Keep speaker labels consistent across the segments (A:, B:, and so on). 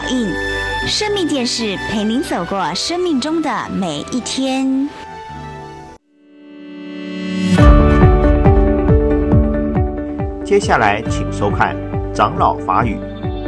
A: 印，生命电视陪您走过生命中的每一天。
B: 接下来请收看长老法语。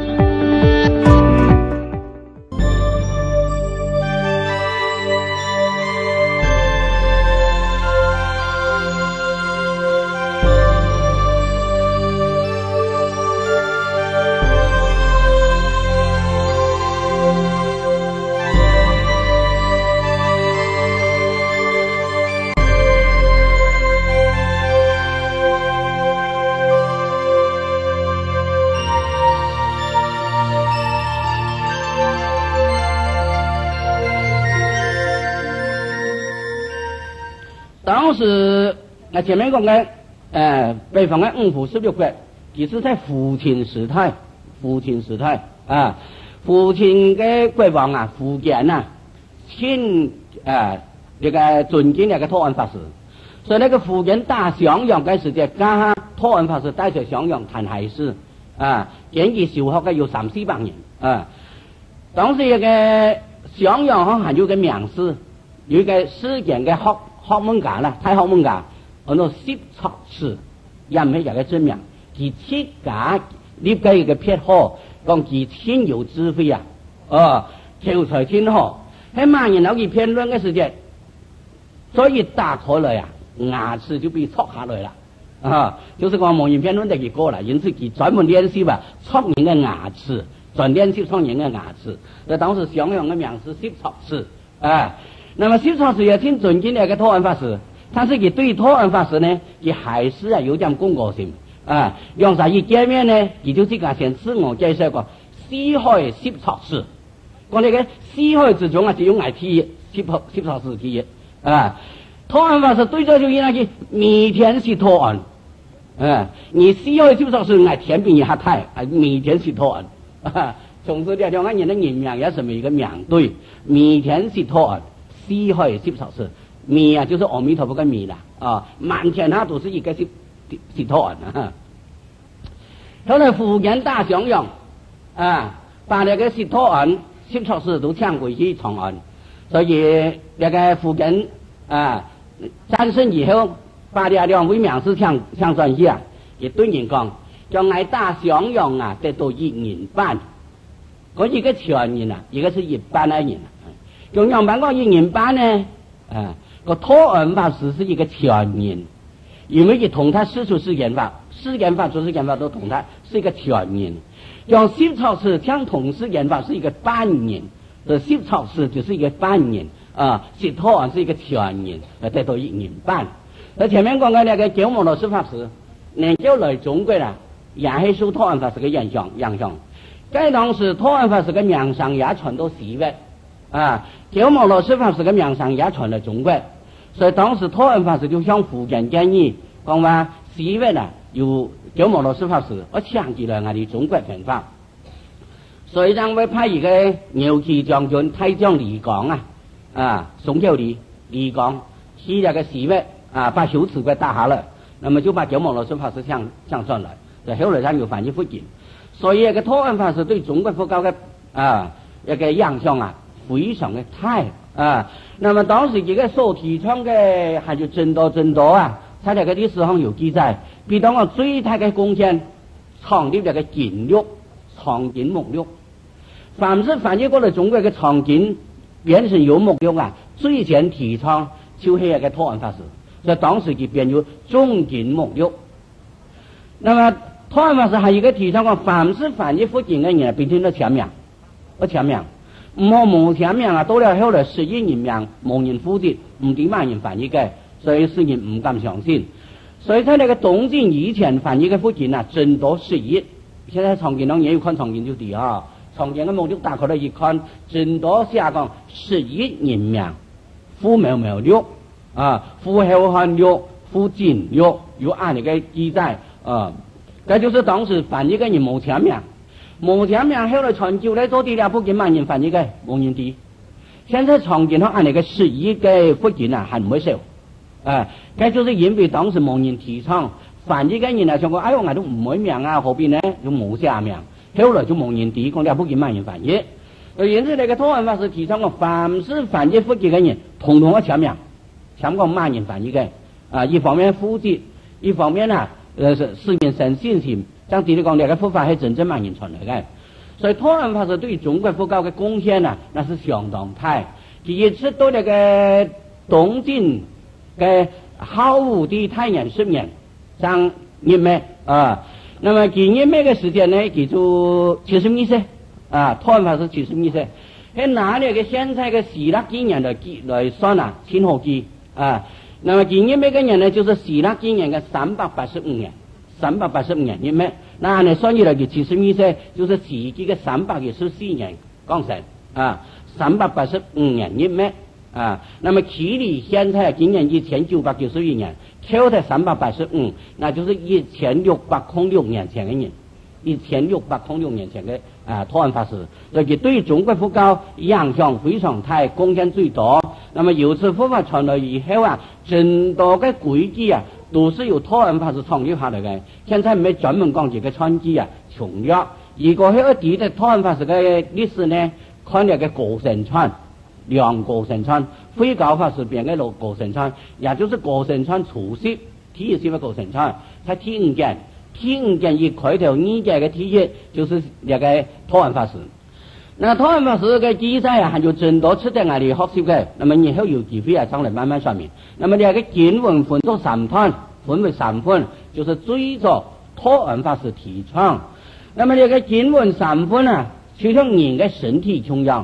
C: 当时前面讲的北方的5府16国，其实在父亲时代啊，父亲的国王啊，苻坚啊，请这个尊敬那个托恩法师，所以那个苻坚打襄阳的时间，加托恩法师带着襄阳谈海事啊，建议小学的有300-400人啊。當時嘅襄陽還有個名師，有個世間嘅學問家啦，太學問家，叫做攝錯師，又唔係有個真名，佢設假呢個嘅撇號，講佢天有智慧啊，求財天好，喺萬人有佢辯論嘅時間，所以打開來啊，牙齒就被戳下來啦，就是講蒙人辯論的結果啦，因此佢專門練習吧，戳人嘅牙齒。轉練習創人嘅牙齒，那當時襄陽嘅名師攝錯師，那麼攝錯師也挺尊敬那個托恩法師，但是佢對托恩法師呢，佢還是有點公過性，讓啥一見面呢，佢就自己先自我介紹過，四海攝錯師，講呢個四海之中只有愛聽攝錯師聽托恩法師對咗就應該佢每天是托恩，你四海攝錯師愛天平一下太，每天是托恩。從此兩個人的人名也成為一個名對，彌天是托恩，四海攝錯師，彌啊就是阿彌陀佛的彌啦，滿天下都是一個是托恩後來苻堅打襄陽把那個是托恩攝錯師都搶回去長安，所以那個苻堅戰勝以後，把兩位名師搶上去也對人講。將來打襄陽得到1人半，嗰一個全人一個是1半的人中央版講1人半呢，個托恩法師是一個全人，因為佢同他師出世間法出世間法都同他是一個全人，讓攝錯師將同世間法是一個半人，所以攝錯師就是一個半人是托恩是一個全人，得到1人半。那前面講嘅那個九毛老師法師，能夠來中國啦。也是受托恩法師嘅影響，該當時托恩法師嘅名聲也傳到西域，九毛老師法師嘅名聲也傳到中國，所以當時托恩法師就向苻堅建議，講話西域有九毛老師法師，我搶起來我哋中國文化，所以讓我派一個牛騎將軍太將李廣宋教李廣去那個西域把修持國打下來，那麼就把九毛老師法師搶上來。後來他又翻譯福建，所以一個托恩法師對中國佛教嘅一個影響非常嘅大那麼當時這個所提倡嘅還有真多在那個歷史上有記載，比當我最大嘅貢獻創立這個經錄藏經目錄，凡是翻譯過來中國嘅藏經變成有目錄最先提倡就是一個托恩法師，所以當時佢變咗中經目錄。那麼托恩法師還有一個提倡講，凡是翻譯福建嘅人必須都簽名，唔好冇簽名到了後來11人名冇人負責，唔點萬人翻譯嘅，所以世人唔敢相信。所以在那個東晉以前翻譯嘅福建真多11，現在藏經當然要看藏經就對藏經嘅目錄打開來一看，真多寫講11人名，傅苗苗錄傅後漢錄、傅錦錄，有按那個記載這就是當時翻譯嘅人冇簽名，後來傳教來做啲福建萬人翻譯嘅冇人啲。現在藏經按那個11嘅福建還唔會少，這就是因為當時冇人提倡翻譯嘅人想講，哎呦我都唔會名何必呢？就冇寫名， 后来就蒙人提讲了不给满人翻译。因此那个托安法师提倡讲，凡是翻译佛经的人，统统要签名，签讲满人翻译的啊。一方面负责，一方面啊是市民生信心，将地里讲那个佛法是真正满人传来的。所以托安法师对中国佛教的贡献啊，那是相当大。第一次到那个东晋的好武帝太元10年，上任命啊。那么几任命的时间呢，记住72岁啊，托安法师72岁。在拿那个现在的希腊纪年来算啊，清河纪啊。那么几任命的人呢，就是希腊纪年的385年，385年任命。那按算起来就72岁，就是世纪的314年降生啊，385年任命啊。那么距离现在今年1991年，扣在385，那就是1606年前的人，1606年前的托安法师，所以对中国佛教影响非常大，贡献最多。那么由此佛法传来以后啊，很多的规矩啊，都是由托安法师创立下来的。现在没专门讲这个传记啊，穷了。如果要提的托安法师的历史呢，看那个过神传，两过神传，慧教法师编的过神传，也就是过神传初习，第10的过神传，才第5件一开头2件的第一就是那个托安法师。那托安法师的记载啊，还有真多值得我哋學習嘅。那麼以後有機會啊，將來慢慢說明。那麼這個經文分作3段，分為3份，就是追着托安法師提倡。那麼這個經文3份啊，就像人嘅身體重要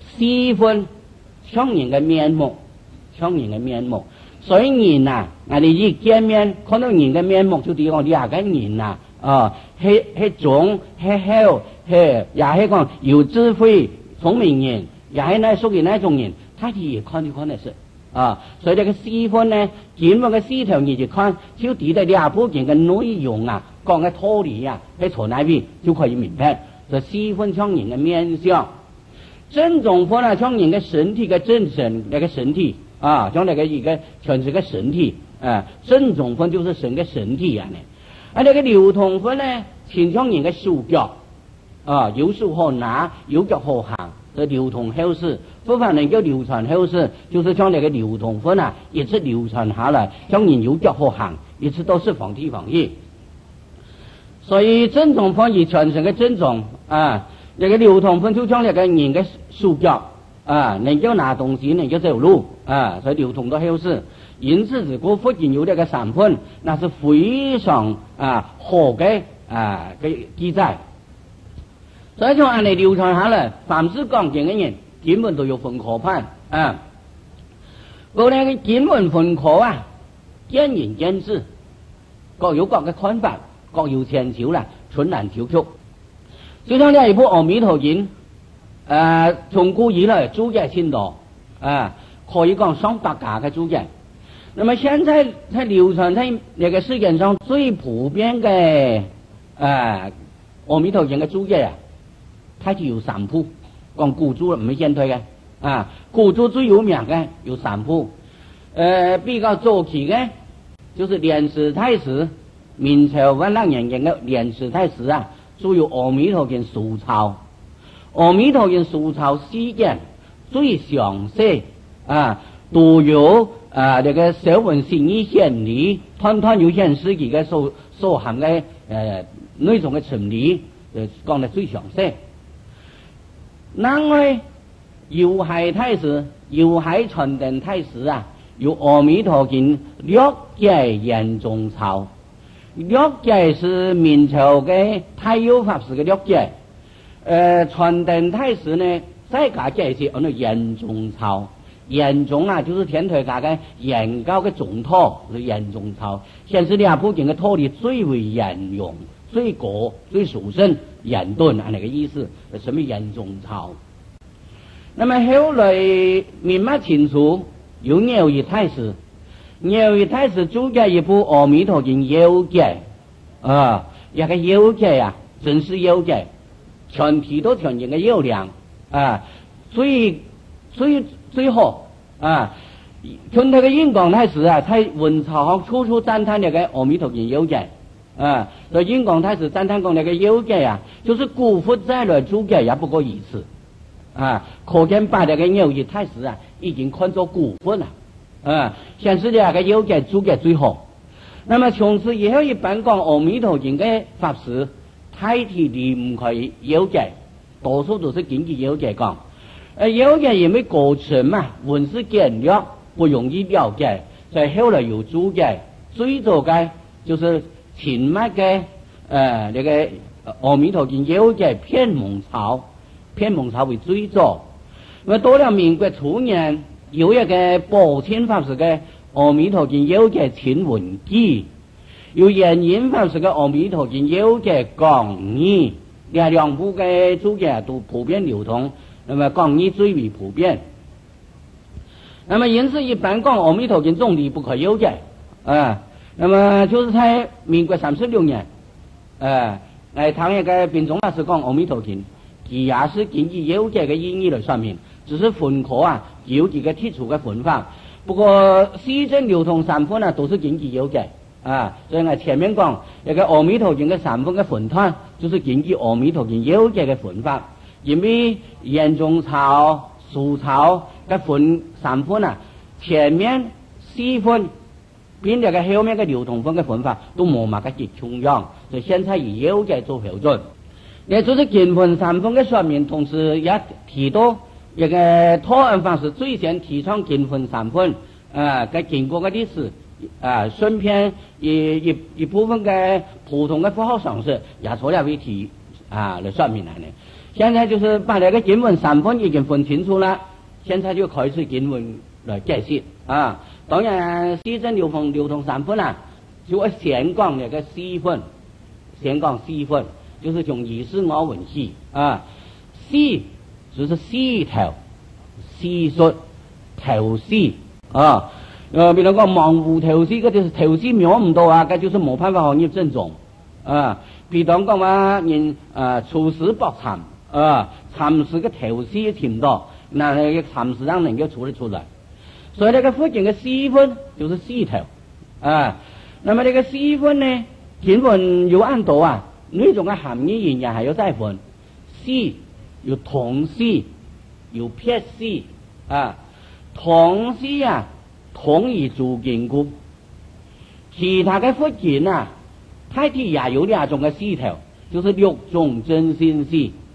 C: ，4份像人嘅面目，所以人啊，我哋一見面看到人嘅面目，就對講呢個人啊，係忠係厚。也是讲有智慧、聪明人，也是那属于那种人，他也看就看的是啊。所以这个4份呢，经文的4条你就看，就提的2部经的内容啊，讲的道理啊，在从那边就可以明白。这4份像人的面相，正宗份呢，像人的身体的正神那个身体啊，像那个一个全是个身体啊，正宗份就是神的身体啊呢。那个流通份呢，像人的手脚。有手可拿，有腳可行，這流通後世，佛法能夠流傳後世，就是將那個流通分啊，一直流傳下來，將人有腳可行，一直都是方體方義。所以正宗分以傳承嘅正宗啊，那個流通分就將那個人嘅手腳啊，能夠拿東西，能夠走路啊，所以流通到後世。因此，如果佛經有那個3分，那是非常好嘅嘅記載。所以就按你流傳下來，凡是講經嘅人，基本都有分科判啊。嗰啲經文分科啊，見仁見智，各有各嘅看法，各有千秋啦，春難秋曲。就像呢一部《阿彌陀經》，從古以來注解很多啊，可以講上百家嘅注解。那麼現在在流傳在那個世界上最普遍嘅阿彌陀經嘅注解啊。它就有3部，講古注唔係現代嘅啊，古注最有名嘅有3部，比較早期嘅就是蓮師太師，明朝萬歷年間嘅蓮師太師啊，注有《阿彌陀經》疏鈔，《阿彌陀經》疏鈔4件最詳細啊，都有那個小文心意顯理，團有顯示佢嘅所含嘅內容嘅成理，講得最詳細。另外，有海太師、有海傳燈太師啊，有阿彌陀經略解嚴中抄，略解是明朝嘅太佑法師嘅略解，傳燈太師呢，再加解釋按照嚴中抄，嚴中啊就是天台家嘅嚴高嘅總套，是嚴中抄，顯示2部經嘅道理最為嚴用。最高最殊勝嚴頓啊，那個意思，什麼嚴中抄？那麼後來明末清初有牛一太師，牛一太師注解一部《阿彌陀經》要解啊，一個要解啊，真是要解，全體都全人嘅要量啊，最好啊。從那個印光太師啊，在文朝處處讚歎那個《阿彌陀經》要解。 所以印光太师赞叹讲那个有解啊，就是古佛再来诸解也不过一次，可见把那个牛一太师啊，已经看作古佛了，显示那个有解诸解最好。那么从此以后，一般讲阿弥陀经的法师，太体离唔开有解，多数都是根据有解讲。有解因为过程嘛，文字简略，不容易了解，所以后来有注解。最早的就是秦末的那个阿弥陀经有解片蒙抄为最早。那么到了民国初年，有一个宝清法师的阿弥陀经有解秦文记，有延印法师的阿弥陀经有解讲义，两部的注解都普遍流通。那么讲义最为普遍。那么因此一般讲阿弥陀经总离不可有解，那么就是在民国36年，唐一个宾中老师讲阿弥陀经，其也是根据有解的意义来说明，只是分科有几个剔除的分法。不过西正流通三分都是根据有解，所以前面讲那个阿弥陀经的三分的分段，就是根据阿弥陀经有解的分法。因为严中抄、苏抄的分三分前面4分，比那个后面的流通分的分法都冇嘛个极重要，所以现在以有解做标准。也就是经分三分的说明，同时也提到一个托恩法师最先提倡经分三分，经过的历史，顺便一部分的普通的符号常识也做了为提来说明来呢。现在就是把那个经文三分已经分清楚了，现在就开始经文来解释当然西正流通三分就要先讲那个4分，先讲4分，就是从仪式我文起4就是4头4术头4比如讲盲糊头4，个就是头4描唔到个就是冇办法行业正宗比如讲话人处事搏参参事个头4听到，那个参事让能够处理出来。所以那个附近的4分就是4头那么这个4分呢，经文有按道内种的含义仍然还要再分。4有同4，有撇4同4同以主经故，其他的附近太体也有2种的4头，就是6种真心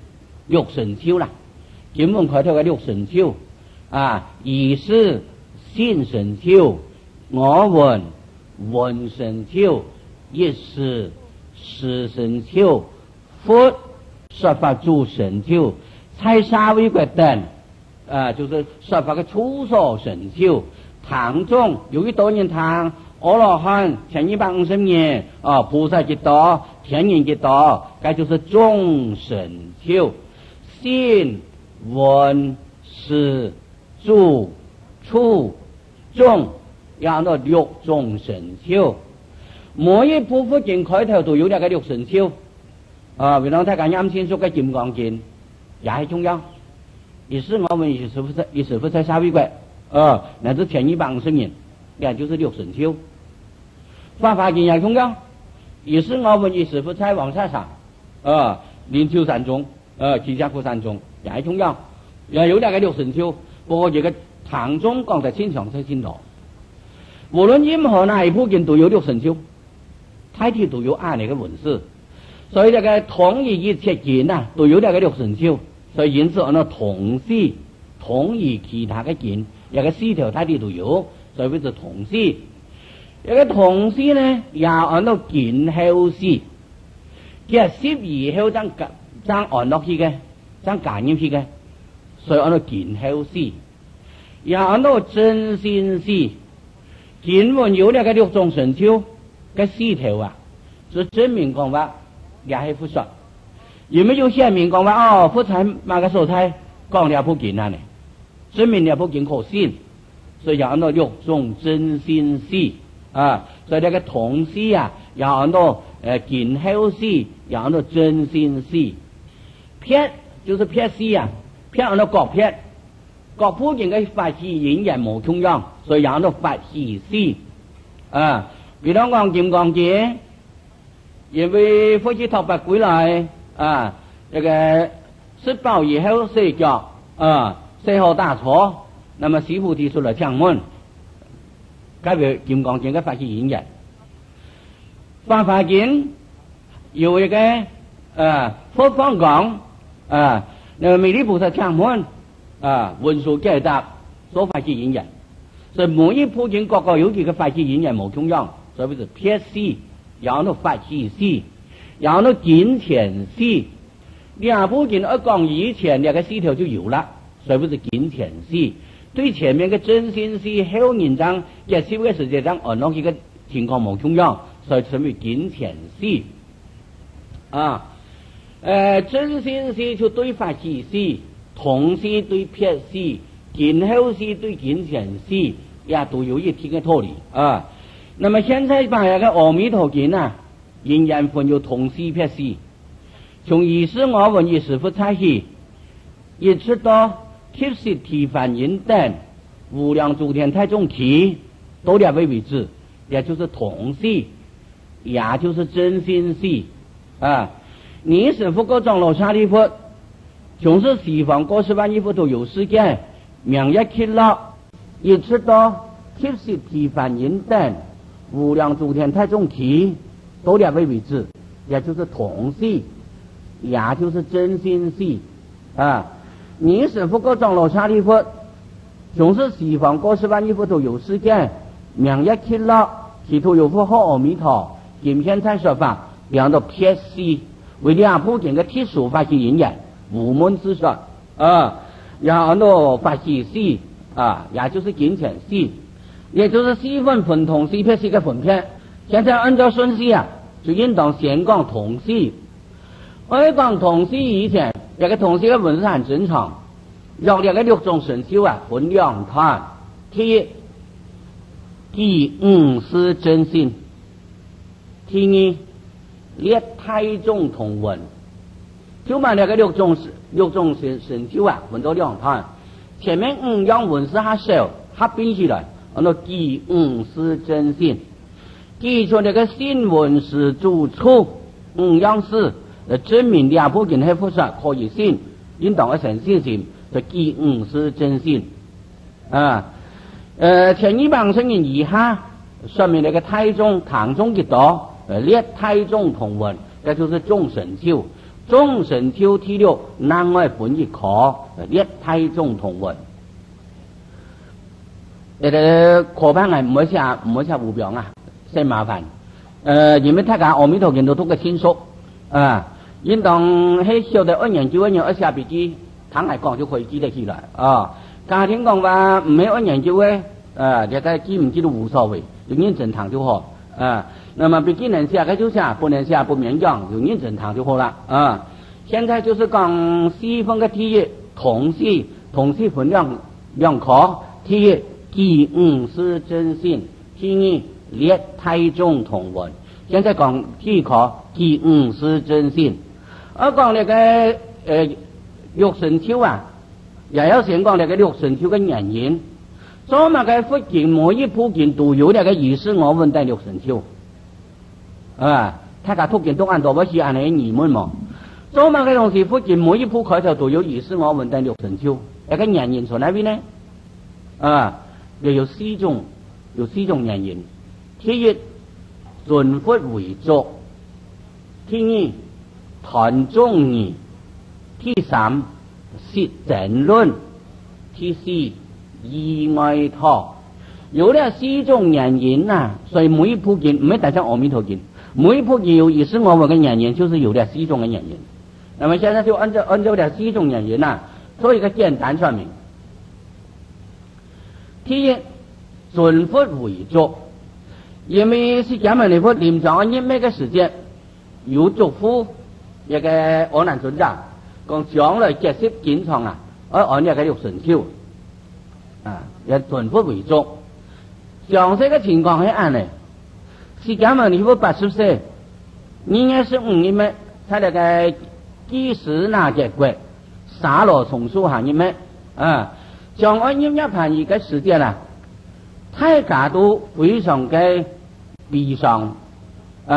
C: 4。6神咒啦，经文开头嘅6神咒仪式信神咒、我闻神咒、一时时神咒、佛说法主神咒、蔡沙威国等就是说法嘅初所神咒。唐中由于多年唐阿罗汉1250年菩萨极多，天人极多，该就是众神咒。信、闻、识、主、处、众，然后6种神咒。每一部佛经开头都有那个6神咒比如大家啱先说嘅金剛經也係重要。也是我们也是不在沙威国乃至1250年，也就是6神咒。法华經也重要，也是我们也是不在往下上靈鰮山中。其家苦山中也係重要，也有那個6神咒。不過這個唐中講得清詳清楚，無論任何哪一部經都有6神咒，太體都有那個文字，所以這個同一切經都有那個6神咒，所以因此按照同時同意其他嘅經，那個4條太體都有，所以叫同時。那個同時呢，也按照經後時，其實12後爭按落去嘅，爭加入去嘅，所以按照經後時，也按照真心時。經文有那個6種神咒嘅4條就證明講話也係佛說。有沒有顯明講話佛才馬個所在講了部經呢？證明了部經可信，所以也按照6種真心時所以那個同時也按照經後時，也按照真心時。撇就是撇4撇按照各撇，各部經嘅法器仍然冇重樣，所以也按照法器4比如講金剛經因为夫妻讨白归来啊，这个吃饱以后睡觉啊，睡后打坐，那么媳妇提出了强门，改为金刚经嘅法器引言。法华经有一个佛方讲那个弥勒菩萨强门文殊解答说法器引言，所以每一部经各有几个法器引言冇中央，所以是撇死。然後法器師，然後金錢師，兩部經一講以前那個四條就有了，所以不是金錢師。對前面嘅真心師後人章嘅少嘅時間章按落去嘅情況冇中央，所以稱為金錢師。真心師就對法器師，同師對撇師，金後師對金錢師，也都有一定嘅道理那麼現在把那個阿彌陀經仍然分有同師撇師，從二十我聞二十佛差起，一直到七十提梵音等無量諸天台中期都列為止，也就是同師，也就是真心師你是佛個長老沙利佛，從是西方過十萬億佛都有世界，名一揭露，一直到七十提梵音等無量諸天台中期都列為止，也就是同師，也就是真心師你是佛個長老沙利佛，從是西方過十萬億佛都有世界，名一揭露，其土有佛和阿彌陀，今天才說法，兩到撇師，為兩部經嘅鐵數法器引言，無門之說然後法器師也就是金錢師。也就是四分分同師撇師嘅分片，現在按照順序就應當先講同師。我講同師以前，這個同師嘅文字很正常，有這個六種神修分兩段。第一，第五是真心；第二，列胎中同文。就把這個六種神修分到兩段，前面五樣文字下少，合併起來。第五是真心，記住那個新聞是主處樣式證明兩部經係佛說可以信，應當嘅誠信心，就第五是真心前一棒聲音以下說明那個胎中堂中嘅多列胎中同文，這就是眾神修，眾神修第六難外本一可列胎中同文。課班係唔會寫胡表真麻煩因為大家阿彌陀經都讀得清楚應當喺小的按研究一寫筆記，坦嚟講就可以記得起來家庭講話唔係按研究嘅這個記唔記都無所謂，就認真堂就好那麼筆記能寫嘅就寫，不能寫不勉強，就認真堂就好了現在就是講西方嘅第一同師分兩科，第一第五是真心，第二列胎中同文。現在講第一科第五是真心，而講那個六神修也要先講那個六神修嘅原因。所以個佛經每一部經都有那個以是我聞等六神修大家讀經都按到不是按你疑問嘛。所以個東西佛經每一部開頭都有以是我聞等六神修，那個原因從哪邊呢有四種原因。第一，尊佛為主；第二，談眾義；第三，説正論；第四，意外托。有了四種原因所以每一部經唔係大像阿彌陀經，每一部經有以是我聞嘅原因，就是有了四種嘅原因。那麼現在就按照了四種原因做一個簡單說明。第一，尊佛為主，因為釋迦牟尼佛臨終一咩嘅時間，有囑咐一個阿難尊者，講將來結識經藏按一個六神修也尊佛為主。詳細嘅情況係按呢，釋迦牟尼佛80歲，25日他那個幾時那結果，沙羅松樹行一咩將按一盤一個時間大家都非常嘅悲傷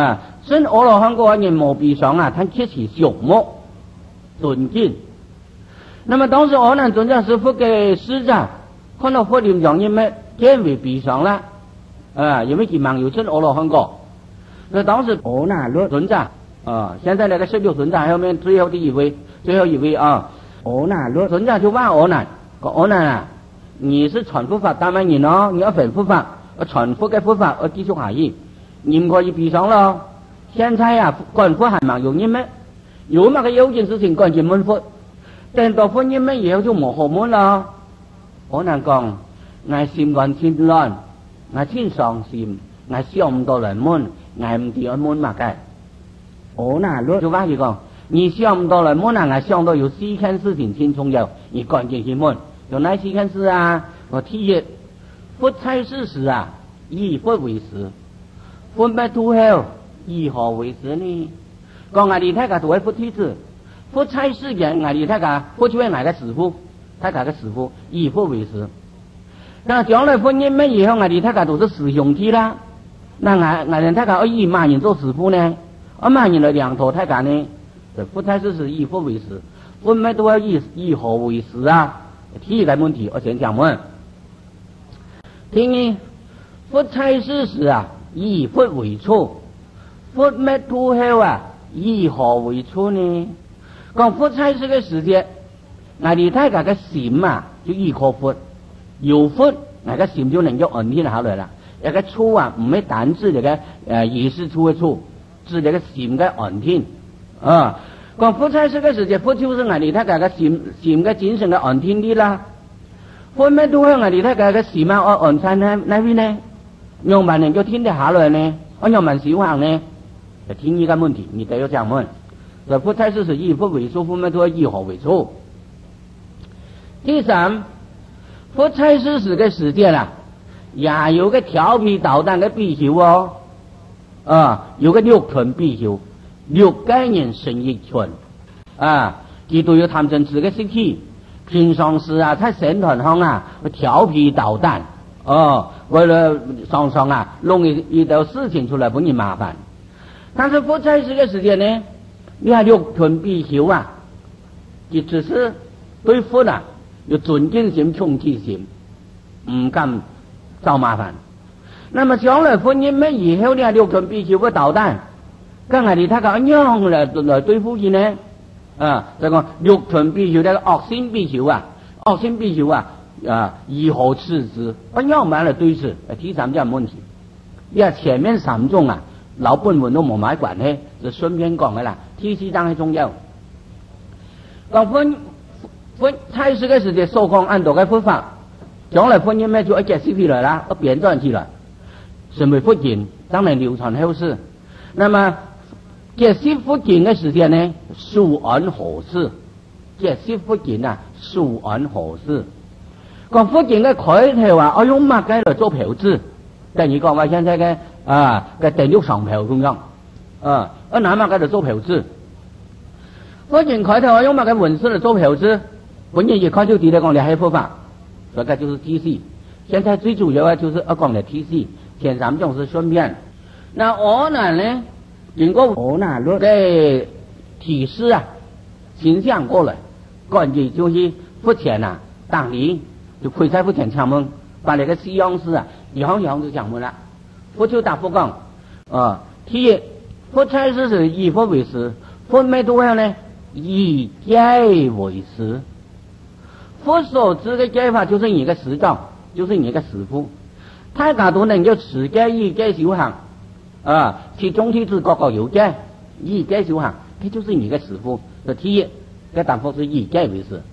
C: ซึ่ง阿羅漢嗰個人無比上啊，他切持降目尊敬。那麼當時阿難尊者是佛嘅使者，看到佛念上因咩見為比上啦，因為佢盲有真阿羅漢個，所以當時阿難尊者現在那個16尊者後面最後一位啊，阿難尊者就問阿難，阿難啊，你是傳佛法當然人咯，你要傳佛法，傳佛嘅佛法要繼續下去，你唔可以比上咯。現在啊，觀佛係盲有因咩？有乜嘅有件事情觀見門佛，等到佛因咩以後就冇後門咯。阿難講，我心願千亂，我千傷心，我想唔到來門，我唔知門嘛嘅。阿難就話佢講，你想唔到來門啊，我想到有4件事情千重要，你觀見去門，有哪4件事啊？我第一，佛差事時啊，以佛為師，佛滅度後以何為師呢？講我哋睇下作為佛弟子，佛差事嘅我哋睇下佛就係哪個師傅，睇下個師傅以佛為師。那將來佛因咩以後我哋睇下都是師兄弟啦，那我哋睇下以乜人做師傅呢？乜人嚟兩頭睇下呢？佛差事是以佛為師，佛滅度後以何為師啊？第一個問題我先講問。第二，佛差事時啊，以佛為處，佛滅度後啊，以何為處呢？講佛差事嘅時節，我哋睇下個心啊，就依靠佛，有佛，我個心就能夠安定下來啦。一個處啊，唔係單指這個意識處嘅處，指這個心嘅安定啊。講佛差事嘅時節，佛就是我哋睇下個心嘅精神嘅安定啲啦。佛滅度後我哋睇下個心啊，安產呢？哪邊呢？讓萬能夠聽得下來呢？讓萬小行呢？就聽一個問題，你都要這樣問。所以佛差事是以佛為處，佛滅度後以何為處？第三，佛差事時嘅時間啊，也有個調皮搗蛋嘅比丘哦，有個6群比丘，6個人成1群，佢都有貪嗔癡嘅習氣。平常時啊，在社團上啊，調皮搗蛋，為了常常啊，弄一道事情出來俾你麻煩。但是佛差事嘅時間呢，你看6群比丘啊，佢只是對佛啊有尊敬心、崇敬心，唔敢找麻煩。那麼將來佛因咩以後呢，6群比丘嘅搗蛋，咁我哋睇下樣來對付佢呢？就講6群比丘呢個惡心比丘啊，惡心比丘啊，如何處置？樣板嚟對峙，第三件問題。因為前面3種啊，老本文都冇買關係，就順便講嘅啦。第4章係重要。講佛差事嘅時節，所講按道嘅佛法，將來佛因咩就一解釋起來啦，一編撰起來，成為佛經，當然流傳後世。那麼解釋佛經嘅時間呢，殊安何事？解釋佛經啊，殊安何事？講佛經嘅開頭啊，我用乜嘅嚟做標誌？等於講話現在嘅嘅電錄上標咁樣，我拿乜嘅嚟做標誌？佛經開頭我用乜嘅文字嚟做標誌？本人一看就知道講你係佛法，所以這就是 TC。現在最主要嘅就是講的 TC，前3種是順便。那阿難呢？經過阿難嘅提示啊，形象過來，關鍵就是佛前啊，當年就跪在佛前敲門，把那個西洋事啊，一行就講門啦。佛就答佛講，第一，佛差事是以佛為師，佛滅度後呢，以戒為師。佛所知嘅戒法就是你嘅師長，就是你嘅師父，大家都能夠持戒以戒修行。其中弟子各個有戒，以戒修行，這就是你的師父。這第一，這當佛是以戒為師。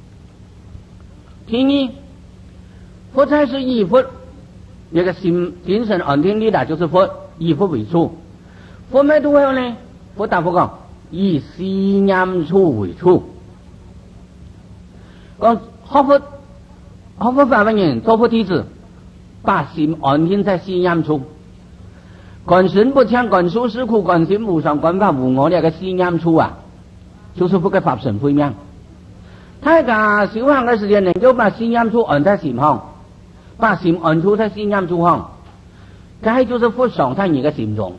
C: 第二，佛差事以佛，那個精神安定力的，就是佛以佛為處。佛滅度後呢，佛答佛講，以思念處為處。講學佛法的人做佛弟子，把心安定在思念處。觀心不強，觀數是苦，觀心無常，觀法無我，呢個思念處啊，就是佛嘅法身慧命。大家修行嘅時間能夠把思念處安在心上，把心安處在思念處上，這就是佛常在你嘅心中。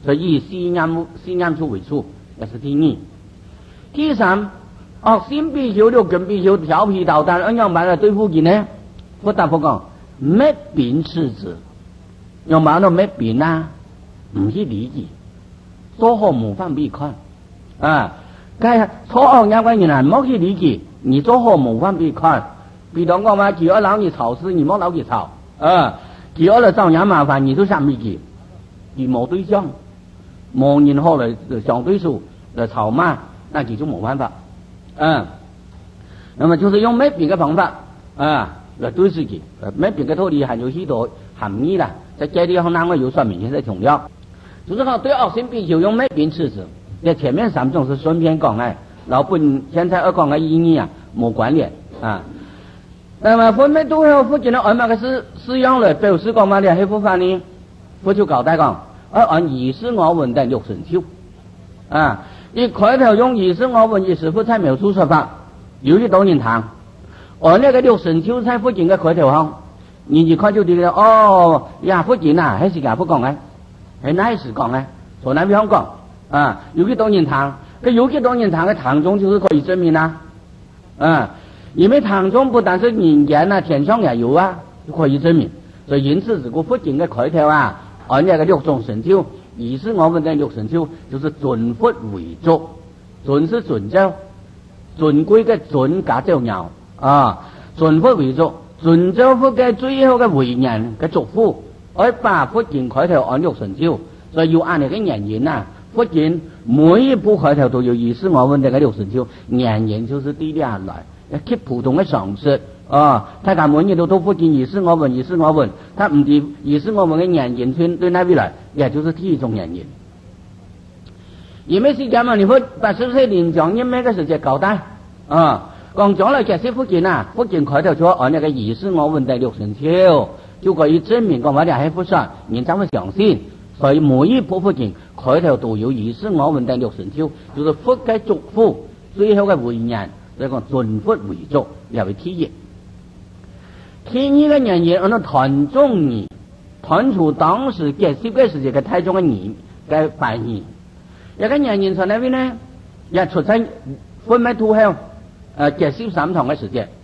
C: 所以以思念处为主，这是第二。第三，恶心必修、六根必修、调皮捣蛋，怎样办来对付佢呢？佛答复讲，咩病斥之？用辦到咩病啊？唔去理解，做好模範必看啊！佢錯惡有關人啊，唔好去理解，你做好模範必看。比如講話，佢要撈你吵事，你唔好撈佢吵啊！佢要嚟找人麻煩，你都想理解，佢冇對象，冇人好嚟相對手嚟吵罵，那佢就冇辦法。那麼就是用咩病嘅方法啊來對自己，咩病嘅道理還有許多含義啦。在這地方，我有說明現在強調，就是講對惡心必修用咩病斥之。這前面三種是順便講嘅，老本現在要講嘅意義啊冇關聯啊。那麼分別都有附近的按乜嘅使用嚟表示講乜嘢係佛法呢？佛就交代講，按意識我聞等六神修啊。一開頭用意識我聞意識佛才描述說法，有啲多人談，按那個六神修在附近嘅開頭行。你一看就知道哦，呀福建啊，還是亞福講嘅，係哪時講嘅？從南邊講啊，有幾多人堂？佢有幾多人堂嘅堂中就是可以證明啦，因為堂中不但是人間啊，天上也有啊，可以證明。所以因此，如果福建嘅開頭啊，按那個六種神修，意思我們的六神修就是尊佛為主，尊是尊咒，尊貴嘅尊加咒鳥啊，尊佛為主。遵照佛嘅最後嘅為人嘅囑咐，我把福建開頭按六神修，所以要按你嘅人言啊。福建每一部開頭都有意思，我問這個六神修，人言就是低下來，給普通嘅常識啊。大家每日都福建意思我問，意思我問，他唔知意思我問嘅人言對哪邊來，也就是第一種人言。因為是咁啊，你80歲年長因咩嘅時節交代啊？講咗嚟，其實福建啊，福建開頭咗按那個意思我問第六神修，就可以證明講我哋係佛說，人怎會相信？所以每一部福建開頭都有意思我問第六神修，就是佛嘅囑咐，最後嘅為人，所以講尊佛為主，又係第一。第二嘅人言，按照團中義，團出當時結識嘅時節嘅太宗嘅義嘅反義，一個人言從那邊呢，也出生分咩土後。結識三堂嘅時間，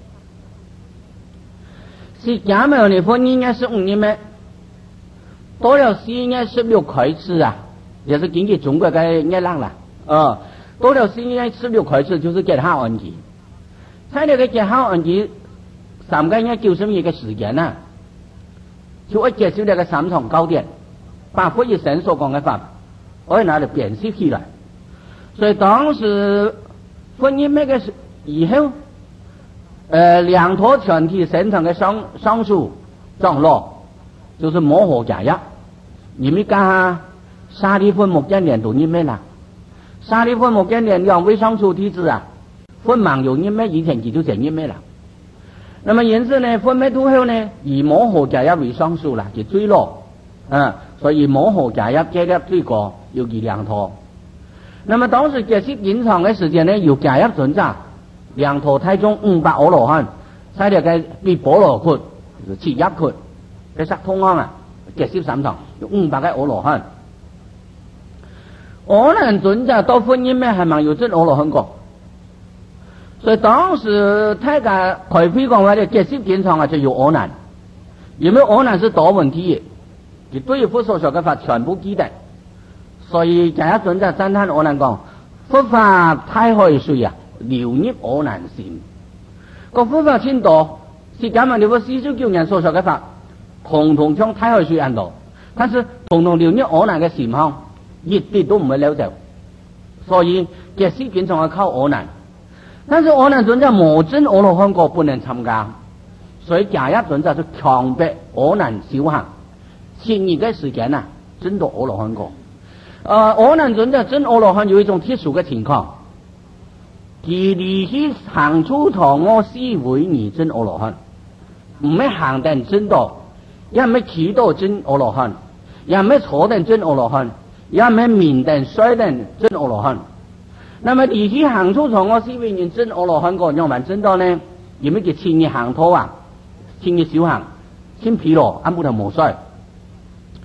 C: 是假沒你分2月15日咩？多了4月16開始啊，也是根據中國嘅月亮啦。多了4月16開始就是結孝安期，在呢個結孝安期3個月90日嘅時間啊，就會結識呢個三堂教典，把佛一生所講嘅法，我拿嚟辨識起來。所以當時分1月嘅以後兩坨全體形成嘅上述長老，就是摩訶迦葉。你們家沙利分目犍連都念咩啦？沙利分目犍連兩位上述弟子啊，分盲有念咩？以前佢就講念咩啦。那麼因此呢，分咩都後呢，以摩訶迦葉為上述啦，就最老所以摩訶迦葉迦葉最高有佢兩坨。那麼當時結識隱藏嘅時間呢，有迦葉尊者。兩陀太宗500阿羅漢，在呢個比波羅窟，就是7葉窟，嘅塞通安啊，結識三堂，有500個阿羅漢。阿難尊者到婚姻咩係咪有真阿羅漢過？所以當時大家開會講話嘅結識典藏啊，就有阿難，因為阿難是多問題嘅，佢對佛所說嘅法全部記得，所以迦葉尊者讚歎阿難講：佛法太虛水啊！流入阿難心，個佛法千多，是咁啊！你個四十九人所說嘅法，統統將太虛水引導，但是統統流入阿難嘅心腔，一啲都唔會溜走。所以結識典藏係靠阿難，但是阿難尊者無真阿羅漢果不能參加，所以迦葉尊者就強迫阿難修行，前年嘅時間啊，真到阿羅漢果。阿難尊者真阿羅漢有一種特殊嘅情況。佢離開行出堂我思維而真阿羅漢，唔係行定真道，也唔係企到真阿羅漢，也唔係坐定真阿羅漢，也唔係面定摔定真阿羅漢。那麼離開行出堂我思維而真阿羅漢個樣板真道呢？因為佢前日行拖啊，前日小行，先疲勞，按部頭冇衰。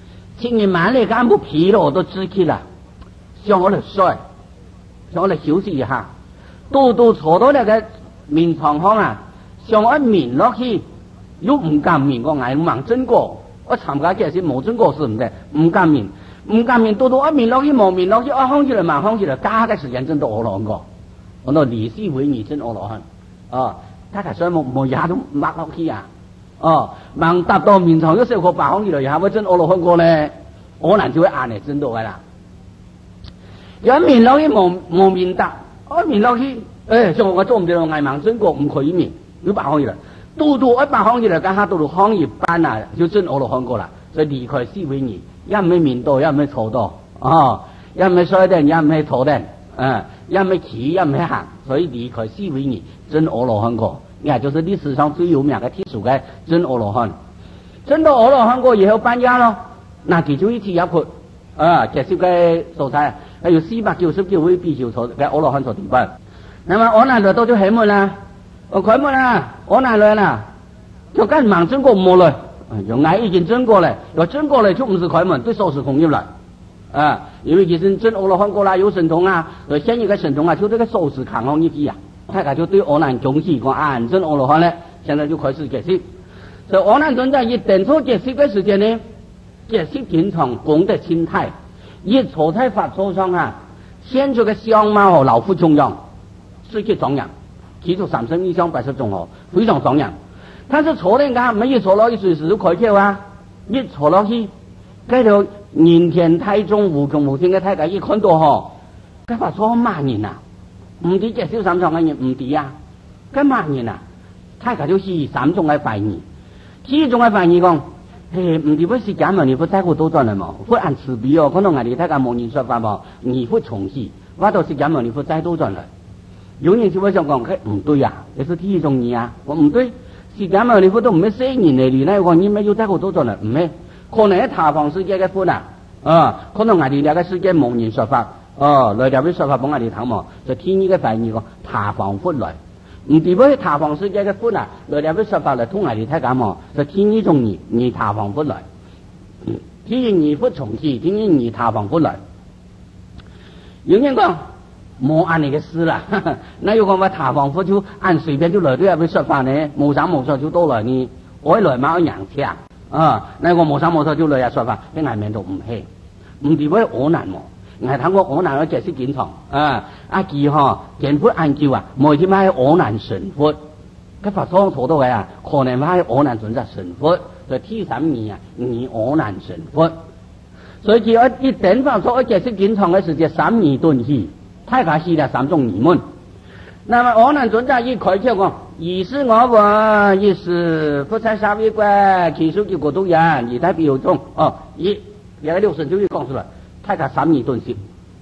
C: 青年满了干部疲劳都支起了，想我来睡，想我来休息一下，都坐到那个面床上啊，想我眠落去，又唔敢眠，我挨盲真過，我參加嘅是冇真過事唔得，唔敢眠，都一眠落去冇眠落去，我康起來盲康起來，加嘅時間真到我兩個，我到理事會議真我落去，哦，大家所以冇也都抹落去啊，哦，盲搭到面床一小個白康起來，也會真我落去過咧，我難就會硬嚟真到㗎啦，有一眠落去冇面搭，我眠落去，像我做唔到挨盲真過唔可以眠，要白康起來。都一百行起來，家下到行業班啊，就真我都看過啦。所以離開思維義，一唔係面到，一唔係坐到，一唔係坐定，一唔係坐定，一唔係企，一唔係行。所以離開思維義，真我都看過。也就是歷史上最有名嘅鐵樹嘅真我都看。真到我都看過以後搬家咯，那其中一次入去，其實嘅素材還有499位必修坐嘅我都看坐地板。那麼我那度到咗起門啦。開門啦，我哪來啦？就跟盲真過冇來，就挨已經真過來，要真過來就唔是開門，對收拾空入來，因為其實真我老看過啦，有神童啊，現一個神童啊，就這個收拾扛行一記啊，大家就對我難恭喜講真我老看咧，現在就開始解釋，所以我難存在一等錯解釋嘅時間呢，解釋經常功德心態，一錯在法座上啊，現出個相貌和老夫重樣，是個重樣。其中3生以上80種哦，非常壯陽。但是坐呢間，沒一坐落去隨時都開竅啊！一坐落去，嗰條人田太重無窮無盡嘅太極一看到嗬，佢話坐萬人啊，唔啲隻小3種嘅人唔啲啊，咁萬人啊，太極就是3種嘅反義，其中嘅反義講，唔啲不是講嘛，你不在乎多轉嚟嘛，不按慈悲哦，可能我哋太極冇人說法嘛，你不從事，我都是講嘛，你不在多轉嚟。有人就會想講，唔對啊，你是第一種義啊，我唔對，是咁啊，你都唔係4年嚟你呢個你咪要睇好多咗啦，唔係，可能喺他方世界嘅款啊，可能我哋呢個世界冇人說法，來條啲說法幫我哋睇嘛，就天意嘅反義個他方法來，唔對喺他方世界嘅款啊，來條啲說法嚟通我哋睇咁嘛，就天意種義，而他方法來，天意義不從事，天意義他方法來，有人講。冇按你嘅事啦，那如果話他方法就按隨便就來都有咩說法呢？冇生冇錯就多來呢，我來馬人聽那個冇生冇錯就來有說法，啲眼面都唔係，唔掂喎我難喎，係睇我難去解釋檢藏阿記檢判按照啊，每天喺我難神佛，佢法裝錯到嘅啊，可能喺我難準則神佛，就T3義啊，你我難神佛，所以只要一點法所解釋檢藏嘅時間3義頓起。太假是啦3種疑問，那麼我能存在一開竅講，一是我聞，一是不在沙微觀，其實就國度人，而代表中一個6神就會講出來，太假3疑頓起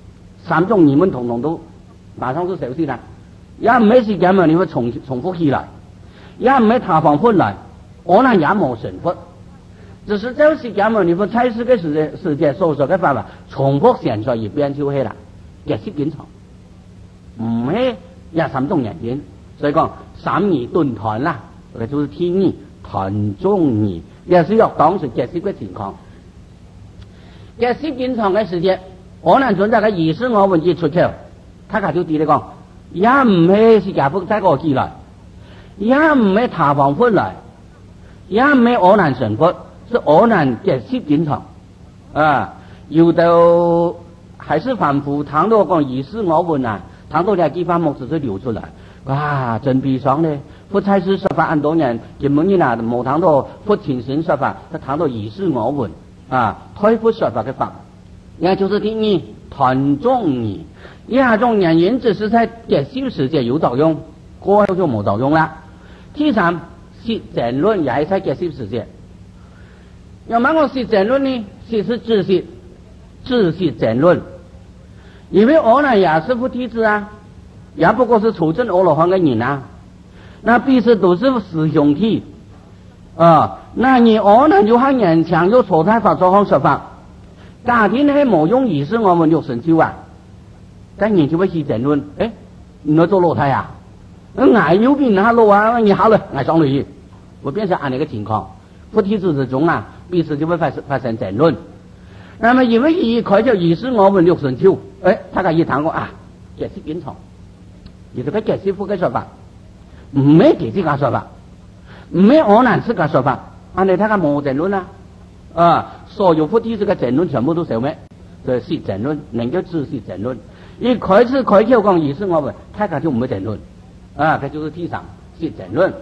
C: ，3種疑問統統都馬上就消失啦，也唔係時間嘛，你會重複起來，也唔係他方法來，我能也冇神法，只是這時間嘛，你會猜試嘅時間所說嘅法法，重複現在一遍就係啦。解釋檢查，唔係有3種原因，所以講3義頓談啦，佢就是天義、談中義，也是要當時解釋嘅情況。解釋檢查嘅時間，可能存在嘅意識我問題出口，他就對你講，也唔係是假福在個機來，也唔係他方法來，也唔係我難神法，是我難解釋檢查有到。還是反覆談到講意識我問啊，談到兩句話目只是流出來，真悲傷呢。佛才是說法很多年，根本呢冇談到佛親身說法，他談到意識我問推佛說法嘅法，也就是第二團眾義，亞種原因只是在解釋世界有作用，過後就冇作用啦。第三是爭論也係在解釋世界，要問我是爭論呢，是知識爭論。因為我呢也是佛弟子啊，也不過是出證阿羅漢嘅人啊，那彼此都是師兄弟那你我呢就很勉強就錯太法做好說法，家庭係冇用意識我們有成就啊，但你就會去爭論，你要做老太啊，我有病啊老啊，你好了，我上去，我變成按那個情況，佛弟子之中啊，彼此就會發生爭論。 那么因为一开就仪式我问六神秋，他个一谈过啊，解释隐藏，你这个解释副个说法，没解释个说法，没俄难是个说法，按照他个无证论所有副题这个证论全部都消灭，就是证论，能够知是证论。一开始开口讲仪式我问，他个就没证论，他就是题上是证论。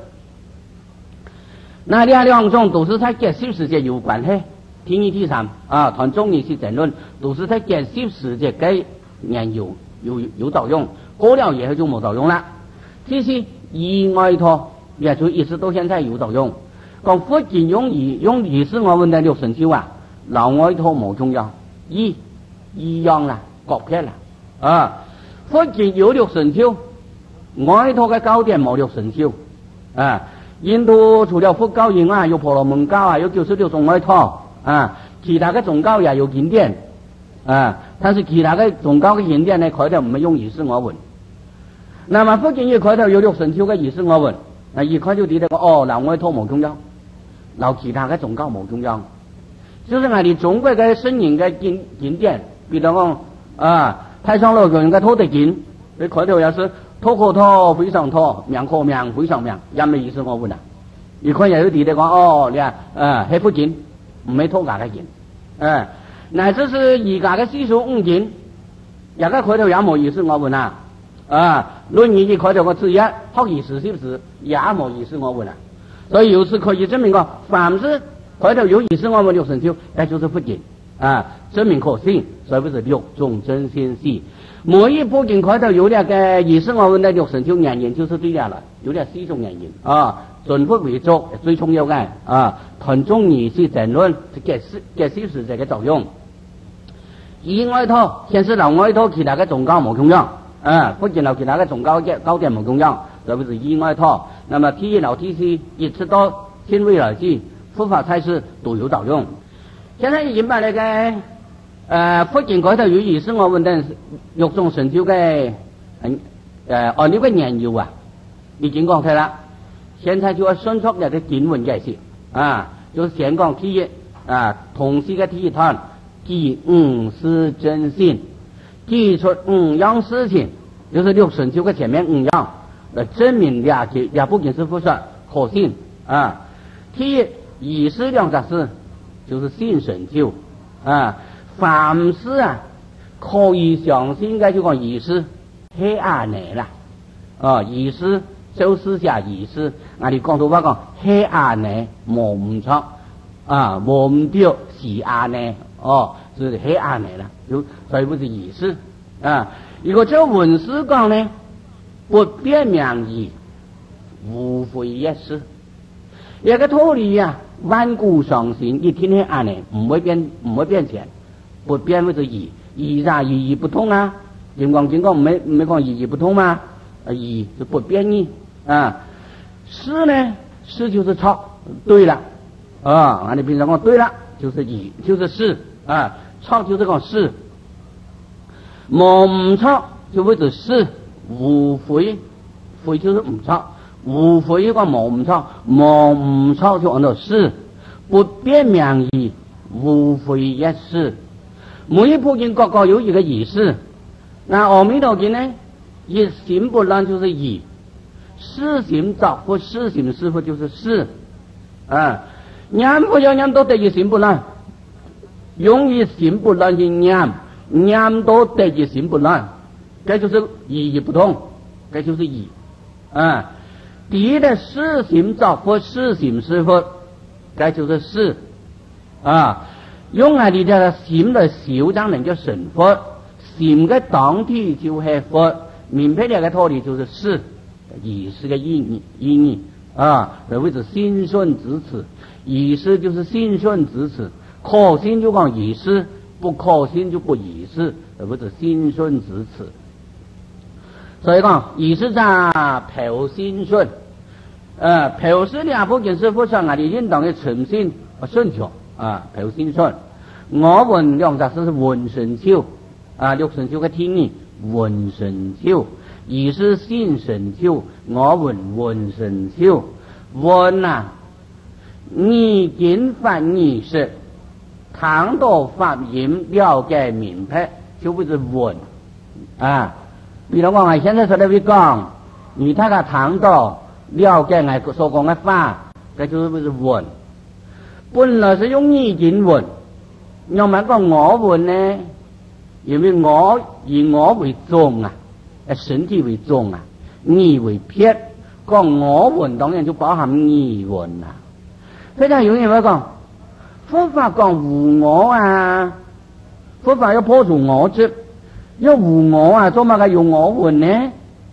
C: 那两种都是在解释世界有关系。听一题上谈中医是争论，都是在解释世界嘅人有作用，过了以后就冇作用啦。其实意外托也就一直到现在有作用。讲福建用仪式我问的六神秋老外托冇重要，一样啦，割撇啦福建有六神秋，外托嘅糕点冇六神秋印度除了佛教以外，有婆罗门教有96种外托其他的宗教也有经典但是其他的宗教的经典呢，开头唔係用儀式我問。那麼福建一開頭有六神秋嘅儀式我問，一開就睇到嗱外托冇重要，嗱其他嘅宗教冇重要，就是我哋中國嘅聖人嘅經典，比如講太上老君嘅托地經，佢開頭也是托可托，非常托，명可명，非常명，也沒儀式我問一開又有睇到講你係福建。唔係拖架嘅件，乃至是而家嘅四書五經，而家佢哋有冇意思我問論語佢哋個字一學儀式是不是也冇意思我問所以由此可以證明凡是佢哋有意思我問六神秋，那就是福建證明可信，所以不是六種真心事。每一部經佢哋有啲嘅意思我問的六神秋原因就是對了，有啲4種原因準不為足最重要嘅團中儀式爭論解釋世界嘅作用。以外托現實留外托其他嘅宗教冇重要福建留其他嘅宗教嘅高點冇重要，特別是以外托。那麼第一留第四一直到天位來之佛法差事都有作用。現在引埋嚟嘅福建嗰度有儀式我問的六種神秋嘅按呢個研究已經講睇啦。現在就要迅速嘅經文解釋就是先講第一同時嘅第一堂第五是真心，提出5樣事情，就是六神秋嘅前面5樣來證明也不僅是佛說可信第一儀式兩個事就是信神秋凡事可以相信嘅就講儀式係安尼啦儀式就是下儀式，我哋講到話講係安尼冇唔錯冇唔對是安尼就是係安尼啦，所以不是儀式如果照文史講呢，不變名義無非一事，一個道理萬古常新，一天係安尼唔會變錢，不變為是義義不通點講唔係講義不通嗎義是不變義是呢是就是錯對了我哋平常講對了就是義就是是錯就是講是冇唔錯就會是是無非就是唔錯無非講冇唔錯冇唔錯就按照是不變名義無非一事。每一部經各個有一個儀式，那阿彌陀經呢一心不亂就是義，四心作佛四心是佛就是是念佛要念到得一心不亂，用一心不亂去念到得一心不亂，這就是義不通，這就是義第一的四心作佛四心是佛，這就是是用我哋嘅心來小將能夠成佛，心嘅當體就係佛，明白呢個道理就是是儀式嘅意義所謂是信順支持，儀式就是信順支持，可信就講儀式，不可信就不儀式，所謂是信順支持。所以講儀式上求信順求是兩部經是佛上我哋應當嘅誠信和順從求信順。我問兩個是聞神秋六神秋嘅天意聞神秋，儀式信神秋，我聞神秋聞你經翻儀式唐道发音了解明白，就不是文啊。比如讲，现在说的会讲，你睇下唐道了解我所講嘅法，這就不是文。本來是用意見文，又唔係講我文呢？因為我以我為重啊，身體為重啊，義為撇。講我文當然就包含義文啦。非常有人會講，佛法講無我啊，佛法要破除我執。要無我啊，做乜嘅用我文呢？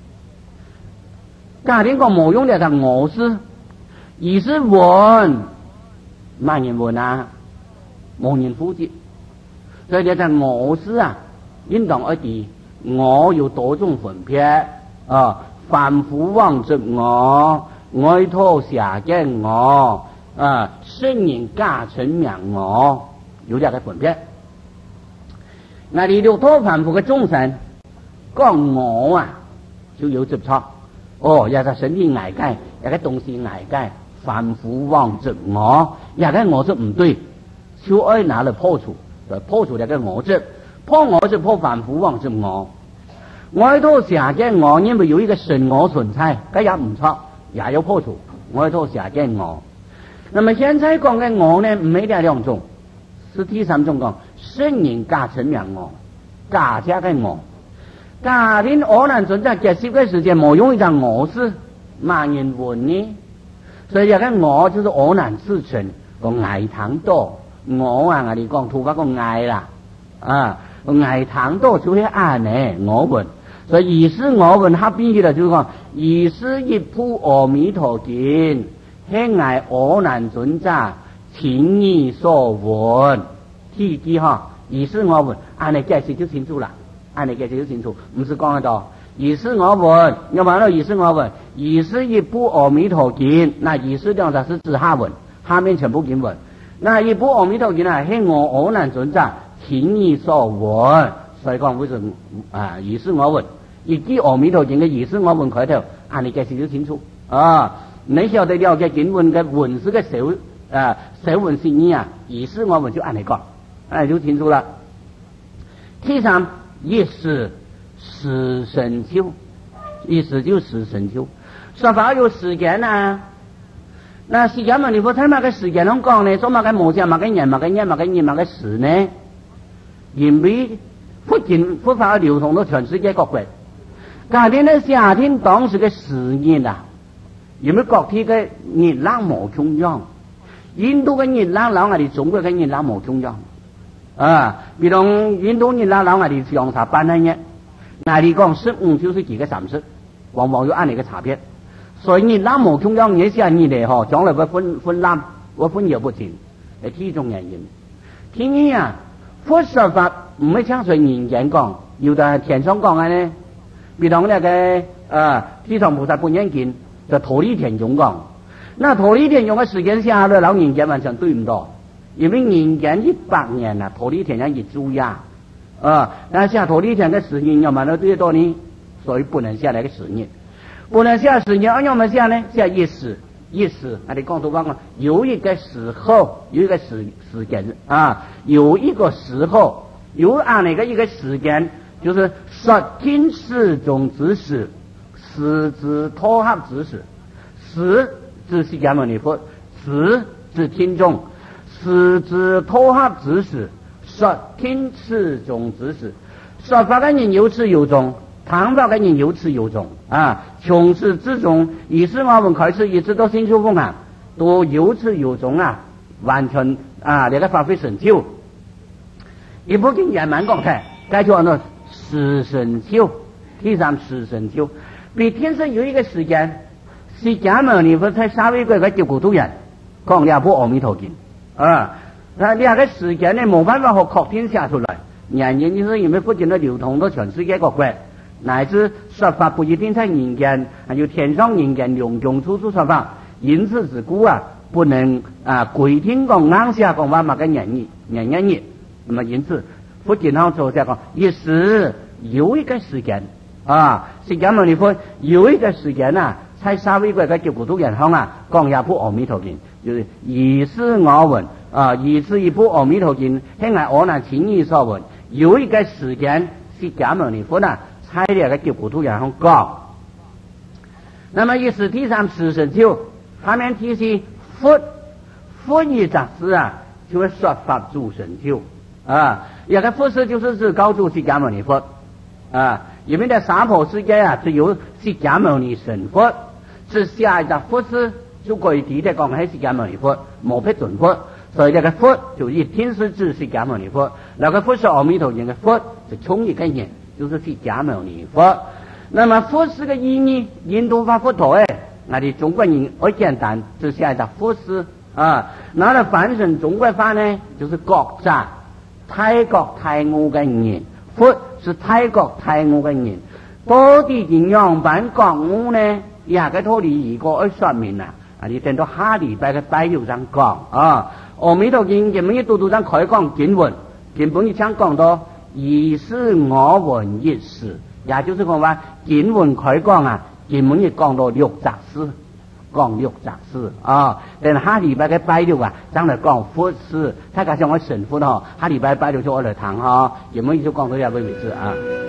C: 家庭講冇用嘅係我師，而是文，萬人文啊，冇人負責。所以呢就我師啊，應當一啲我有多種分別啊，凡夫妄執我，愛徒邪見我啊，聖人假稱名我，有兩個分別。我哋六道凡夫嘅眾生講我啊，就有執錯。哦，有個身體捱計，有個東西捱計，凡夫妄執我，有個我執唔對，就愛拿嚟破除，就破除呢個我執，破我執破凡夫妄執我。愛徒邪見我，因為有一個神我存在，咁也唔錯，也有破除愛徒邪見我。那麼現在講嘅我呢，唔係兩種，是第三種講。聖人假稱名我，假假嘅我，假定我能存在結識嘅時間，冇用一張我是萬人文呢，所以有個我就是我能自稱個偽堂多，我啊我哋講圖法個偽啦，啊個偽堂多就係啱呢我文，所以以是我文合邊起來就講，以是一部阿彌陀經，係偽我能存在情意所聞。第幾哈？以是我聞，按你解釋就清楚啦。按你解釋就清楚，唔是講得到。以是我聞，要完了以是我聞，以是一部阿彌陀經，那以是兩者是指下文，下面全部經文。那一部阿彌陀經啊，係我能存在情意所聞，所以講會是啊，以是我聞。一句阿彌陀經嘅以是我聞開頭，按你解釋就清楚啊。你曉得了解經文嘅文字嘅小文是義啊，以是我聞就按你講。哎，就清楚了。第三，一時時辰秋，意思就時辰秋。說法有時間啊，那時間嘛，你不睇乜嘅時間咁講呢？所乜嘅冇時，乜嘅人，乜嘅日，乜嘅年，乜嘅時呢？因為佛法流通到全世界各國。家庭呢，夏天當時嘅時熱啊，因為各地嘅熱冷無窮樣，印度嘅熱冷老我哋中國嘅熱冷無窮樣。啊，比如印度人老我哋相差半年日，我哋講15就是幾個30，往往有按呢個差別。所以熱冷無窮樣，你想熱嚟嗬，將來會分冷，會分熱不清，係其中原因。第二啊，佛說法唔係像隨人間講，有的天上講嘅呢，比如那個地藏菩薩本願經就忉利天中講，那忉利天中嘅時間下來，老人間完全對唔到。因為人間100年啦，忉利天人一主呀，但下忉利天嘅時日要慢到最多呢，所以不能下來嘅時日，不能下時日，要麼下呢？下一時，我哋講到話講，有一個時候，有一個時間啊，有一個時候，有按那個一個時間，就是說聽時中之時，時之托合之時，時之釋迦牟尼佛，時之聽眾。時之托合之時，說聽次中之時，說法嘅人有始有終，談法嘅人有始有終啊，從始至終，以是我聞開始一直到心處奉行，都有始有終啊，完全啊，呢個發揮成就。一部經也蠻講嘅，該叫做時辰秋，第三時辰秋，比天上有一個時間，釋迦牟尼佛在沙彌國嘅九古土人講兩部阿彌陀經。那兩個時間呢，冇辦法好確定寫出來，原因就是因為不僅都流通到全世界各國，乃至說法不一定在人間，還有天上人間兩種處處說法，因此之故啊，不能規定講硬寫講話乜嘅人日，那麼因此不僅好做寫講，一時有一個時間釋迦牟尼佛有一個時間啊，在沙彌國嘅九古土人鄉講一部阿彌陀經。就是以是我聞， 以此一部《阿弥陀经》，现在我那亲耳所闻，有一个时间释迦牟尼佛呢，在那个吉普土上讲。那么以是第349，下面提示佛一杂事啊，就会说法主成就一个佛事就是指告诉释迦牟尼佛因为在娑婆世界只有释迦牟尼成佛，是下一个佛事就具體的講係釋迦牟尼佛，無必准佛，所以這個佛就一定是指釋迦牟尼佛。那個佛是阿彌陀經的佛，是同一個人，就是釋迦牟尼佛。那麼佛是個意義，印度法佛陀我哋中國人好簡單，就寫一個佛事那嚟翻成中國話呢，就是國家，泰國泰我嘅人，佛是泰國泰我嘅人，到底點樣辦國我呢？也個道理如果說明你等到下禮拜嘅拜六上講阿彌陀經嘅每一度上開講經文，根本就想講到以是我聞一事，也就是講話經文開講根本就講到六雜事，講六雜事等下禮拜嘅拜六將來講佛事，大家想我神佛下禮拜拜六就我來談根本就講到這個位置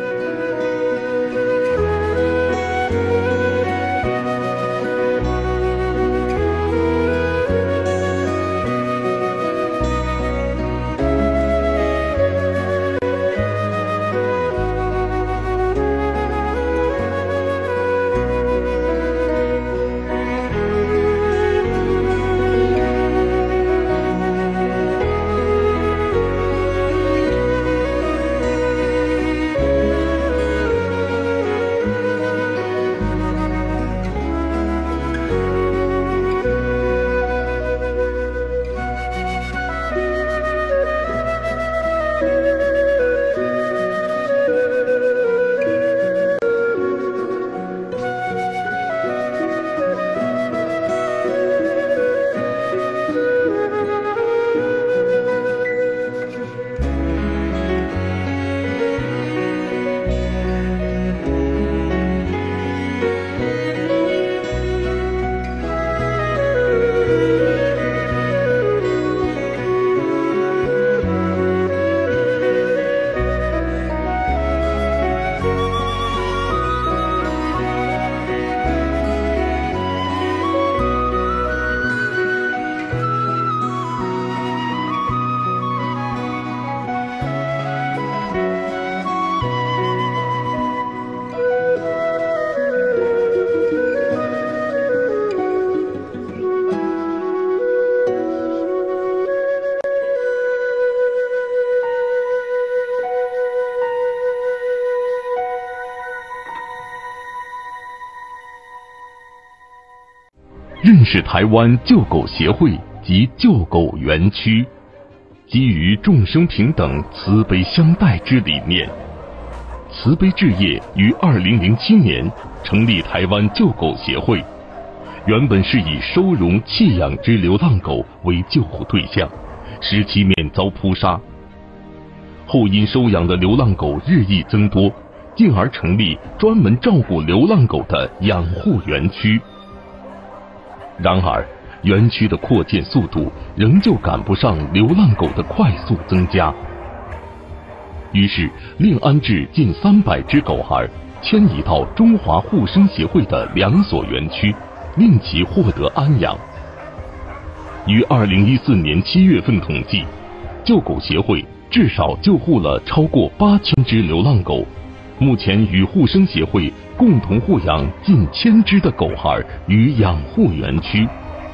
D: 认识台湾救狗协会及救狗园区，基于众生平等、慈悲相待之理念，慈悲置业于2007年成立台湾救狗协会。原本是以收容弃养之流浪狗为救护对象，使其免遭扑杀。后因收养的流浪狗日益增多，进而成立专门照顾流浪狗的养护园区。然而，园区的扩建速度仍旧赶不上流浪狗的快速增加。于是，另安置近300只狗孩，迁移到中华护生协会的2所园区，令其获得安养。于2014年7月份统计，救狗协会至少救护了超过8000只流浪狗，目前与护生协会共同护养近1000只的狗孩于养护园区。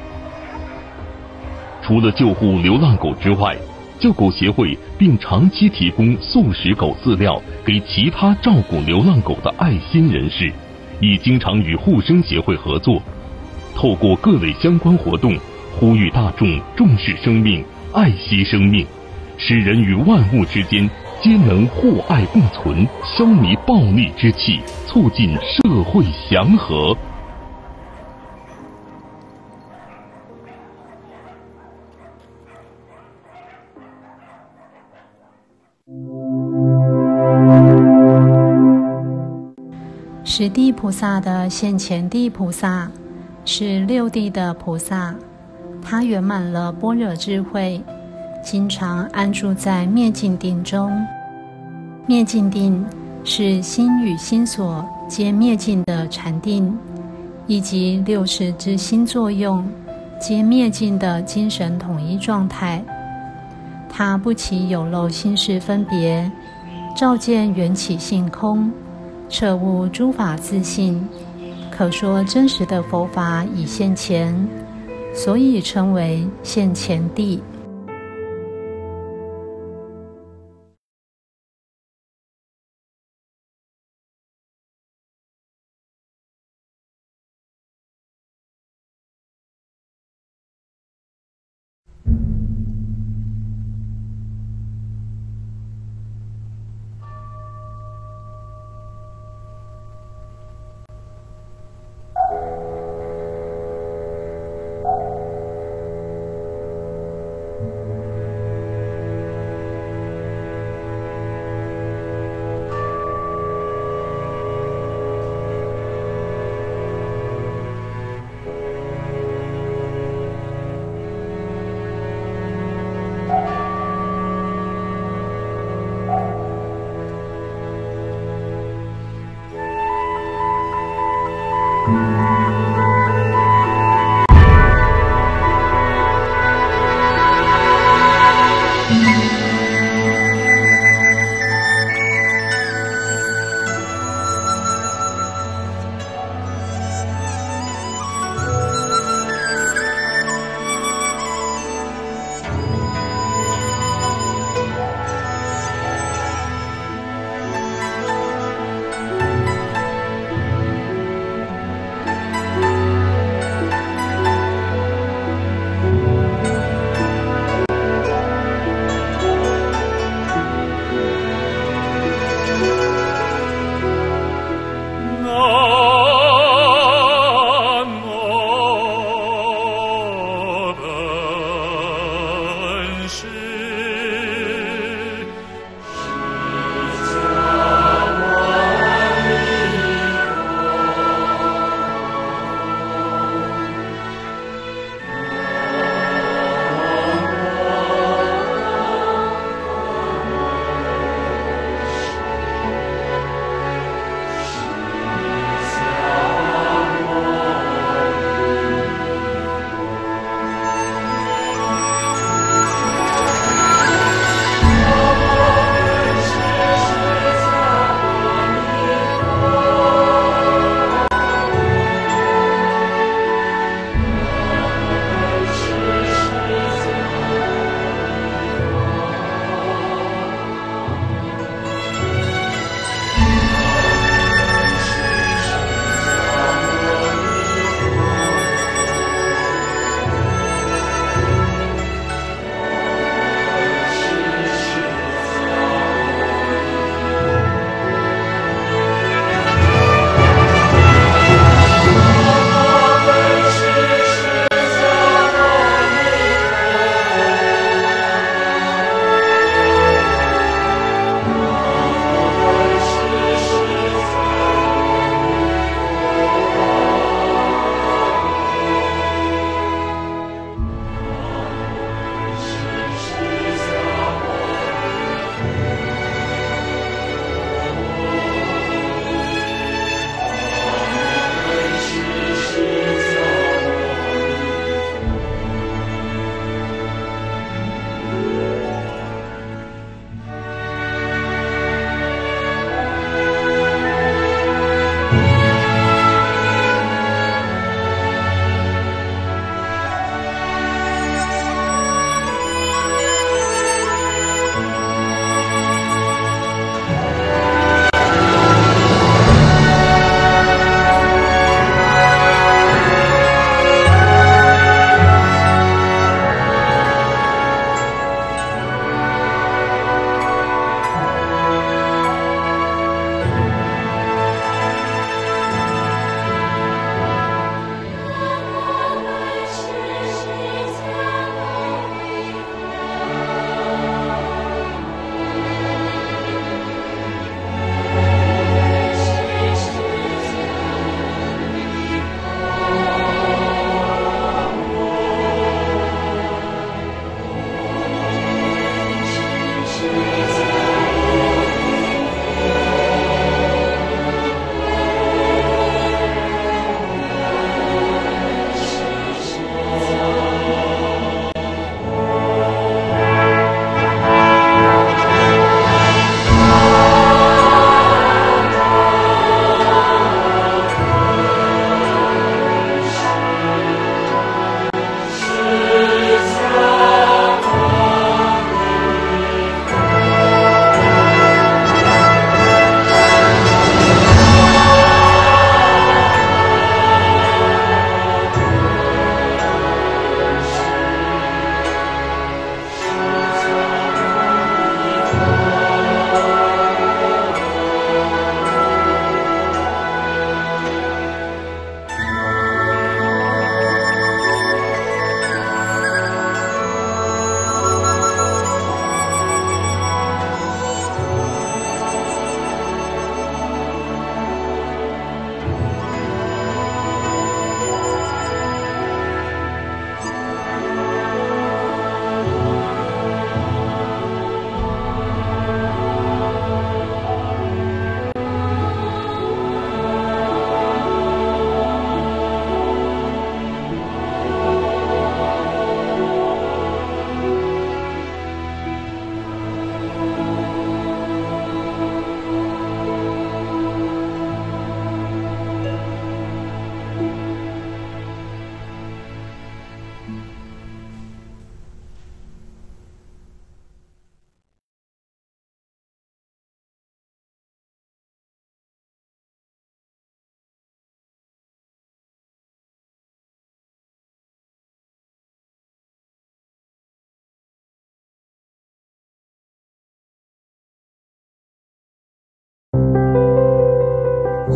D: 除了救护流浪狗之外，救狗协会并长期提供素食狗饲料给其他照顾流浪狗的爱心人士，亦经常与护生协会合作，透过各类相关活动，呼吁大众重视生命，爱惜生命，使人与万物之间皆能互爱共存，消弭暴戾之气，促进社会祥和。
E: 十地菩萨的现前地菩萨是6地的菩萨，他圆满了般若智慧， 经常安住在灭尽定中。灭尽定是心与心所皆灭尽的禅定，以及60之心作用皆灭尽的精神统一状态。它不起有漏心事分别，照见缘起性空，彻悟诸法自性，可说真实的佛法已现前，所以称为现前地。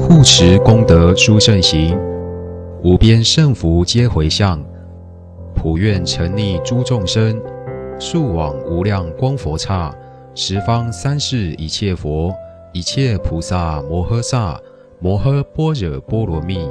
F: 护持功德殊胜行，无边胜福皆回向，普愿沉溺诸众生，速往无量光佛刹，十方三世一切佛，一切菩萨摩诃萨，摩诃般若波罗蜜。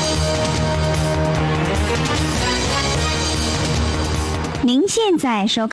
A: 您现在收